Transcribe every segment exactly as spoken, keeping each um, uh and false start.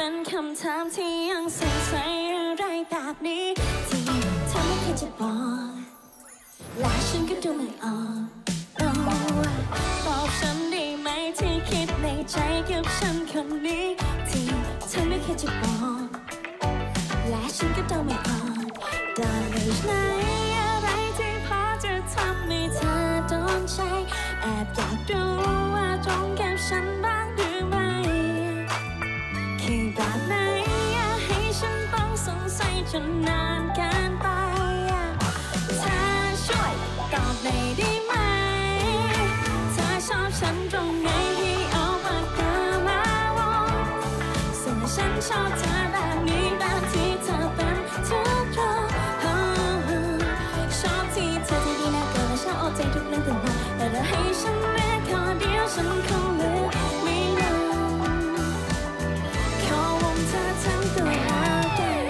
เป็นคำถามที่ยังสงสัยอะไรแบบนี้ที่เธอไม่เคยจะบอกและฉันก็ดูไม่ออกบอกฉันได้ไหมที่คิดในใจกับฉันคนนี้ที่เธอไม่เคยจะบอกและฉันก็ดูไม่ออกได้ไหมอะไรที่พอจะทำให้เธอโดนใจแอบอยากรู้ว่าตรงกับฉันบ้างหรือไม่คือแบบไหนอยากให้ฉันต้องสงสัยจนนานเกินไปเธอช่วยตอบหน่อยได้ไหมเธอชอบฉันตรงไหนให้เอาปากกามาวงส่วนฉันชอบเธอแบบนี้แบบที่เธอเป็นทุกตรงชอบที่เธอที่ดีน่าเกินและชอบเอาใจทุกเรื่องตื่นมาแต่ถ้าให้ฉันเลือกข้อเดียวฉันคงเลือกไม่ลงขอวงเธอทั้งตัวแล้วกัน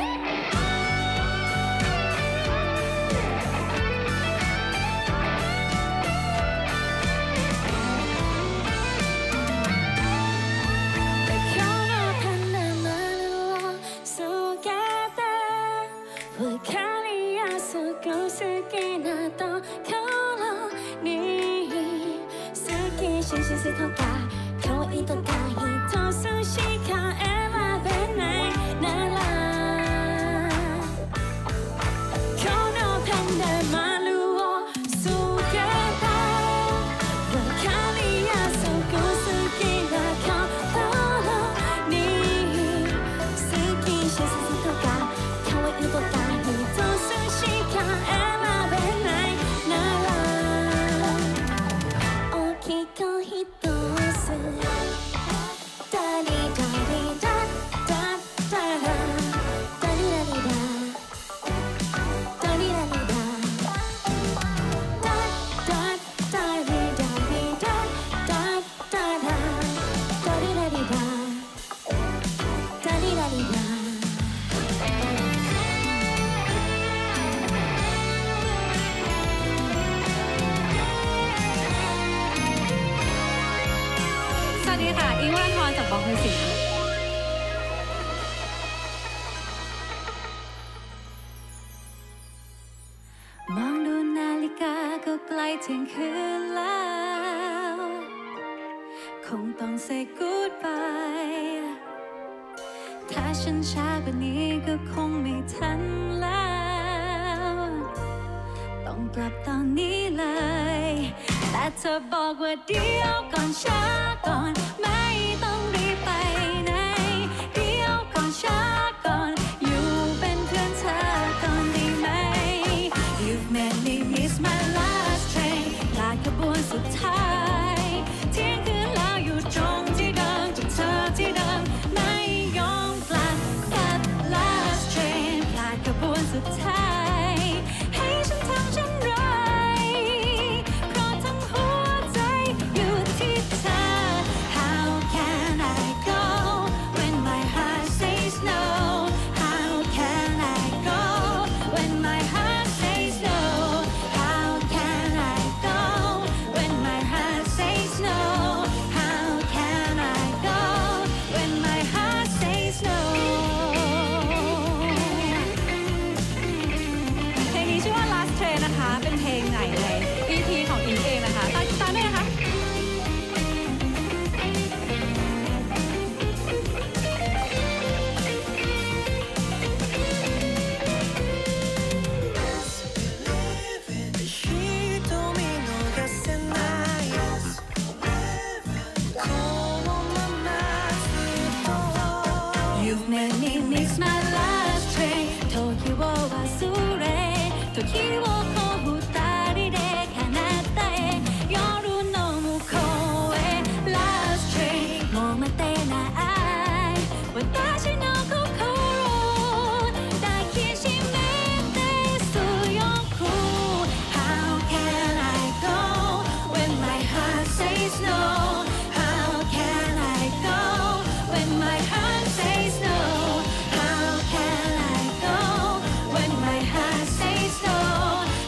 ฉันชื่อสิทธิ์กาเขาอีตัวกาฮิโตซูชิคาเอมาเป็นไงน่ารักเขาโนเพนเดมาลูโอสุเกตาว่าคาลิยาสุกุสุกิระเขาโตโลนี่สุกิฉันชื่อสิทธิ์กาเขาอีตัวกาฮิโตซูชิคาเอมาเป็นไงน่ารักโอเคก็ฮิตสวัสดีค่ะอิงวรันทรจากบล็อกมิวสิกมองดูนาฬิกาก็ใกล้เที่ยงคืนแล้วคงต้อง say goodbye ถ้าฉันช้ากว่านี้ก็คงไม่ทันแล้วต้องกลับตอนนี้เลยแต่เธอบอกว่าเดี๋ยวก่อนช้าก่อนไม่ต้องรีบไปไหนเดี๋ยวก่อนช้าก่อนอยู่เป็นเพื่อนเธอก่อนได้ไหม You've made me miss my last train ลาขบวนสุดท้ายเที่ยงคืนแล้วอยู่ตรงที่เดิมจุดเธอที่เดิมไม่ยอมกลับ That last train ลาขบวนสุดท้ายให้ฉันทำฉันไรHow can I go when my heart says no? How can I go when my heart says no? How can I go when my heart says no? How can I go when my heart says no? เพลงนี้ชื่อว่า Last Train นะคะเป็นเพลงใหม่ใน อี พี ของอิงเองนะคะตามตามได้นะคะYou've made me miss my last train 時を忘れ時をこう二人で彼方へ夜の向こうへ Last train もう待てない私の心抱きしめて強く How can I go when my heart says no? How can I go when my heart says no? How can I go when my heart says no?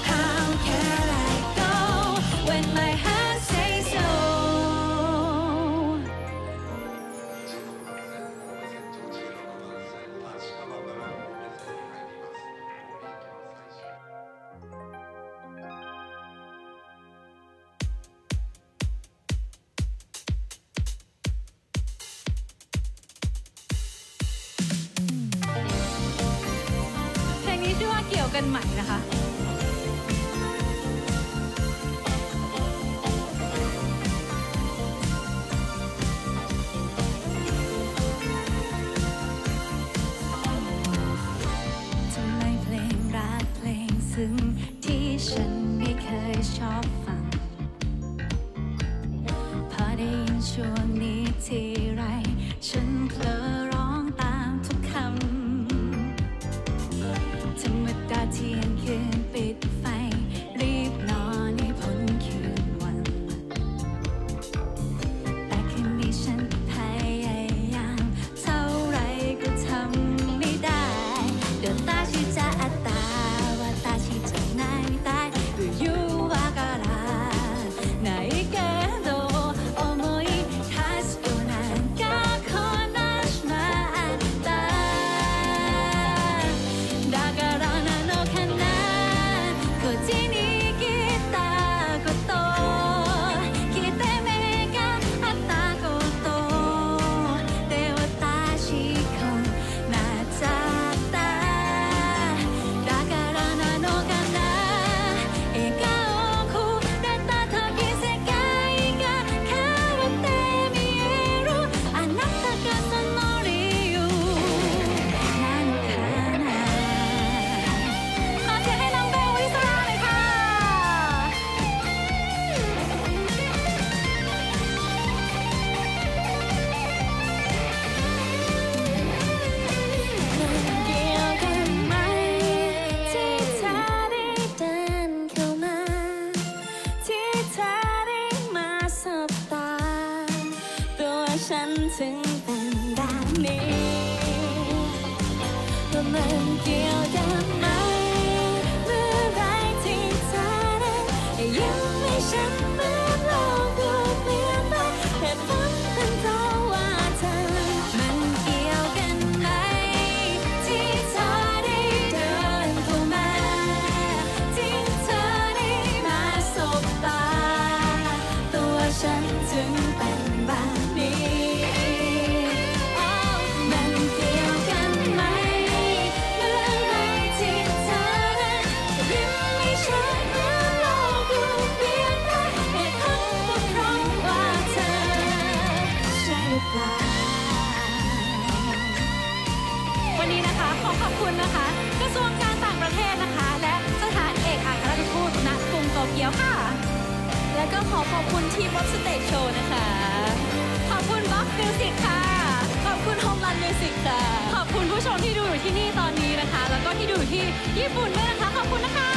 กันใหม่นะคะทำไมเพลงรักเพลงซึ้งที่ฉันไม่เคยชอบฟังพอได้ยินช่วงนี้ทีไรฉันเพลอร้องตามทุกคำธรรมดาเที่ยงคืนปิดไฟรีบนอนให้พ้นคืนวันแต่คืนนี้ฉันพยายามเท่าไรก็ทำไม่ได้เดินตาชิจาอัตตาวาตาชิจานามิตายหรือยูวากาลาไหนแกโดโอโมยทัสโกนันกาโคนาชมาอัตตาだからなのかなこっちに来たこと来て目があったことで私こうなっちゃっただからなのかな笑顔くれた時世界が変わって見えるあなたがその理由なのかなขอเสียงให้น้องเบลวริศราหน่อยค่ะมันเกี่ยวกันไหมที่เธอได้เดินเข้ามาที่เธอได้มาสบตาตัวฉันถึงเป็นแบบนี้ว่ามันเกี่ยวกันไหมเมื่อไรที่เธอได้ยิ้มให้ฉันเหมือนโลกดูเปลี่ยนไปเหตุผลเป็นเพราะว่าเธอมันเกี่ยวกันไหมที่เธอได้เดินเข้ามาที่เธอได้มาสบตาตัวฉันถึงเป็นแบบนี้อ้าวมันเกี่ยวกันไหมเมื่อไรที่เธอนั้นยิ้มให้ฉันเหมือนโลกดูเปลี่ยนไปเหตุผลก็เพราะว่าเธอใช่หรือเปล่าวันนี้นะคะขอขอบคุณนะคะกระทรวงการต่างประเทศนะคะและสถานเอกอัครราชทูตณกรุงโตเกียวค่ะและก็ขอขอบคุณทีม Bob Stage Show นะคะขอบคุณ Bob Music ค่ะขอบคุณ Homeland Music ค่ะขอบคุณผู้ชมที่ดูอยู่ที่นี่ตอนนี้นะคะแล้วก็ที่ดูอยู่ที่ญี่ปุ่นด้วยนะคะขอบคุณนะคะ